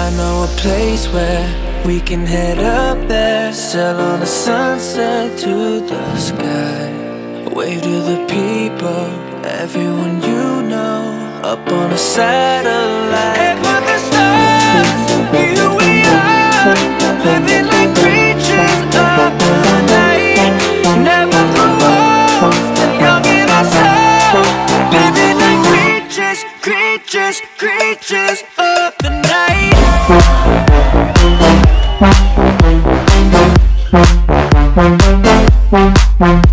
I know a place where we can head up there, sail on a sunset to the sky. Wave to the people, everyone you know, up on a satellite. Head for the stars, here we are, living like creatures of the night. Never grow old, still young in our soul, living like creatures, creatures, creatures of the night.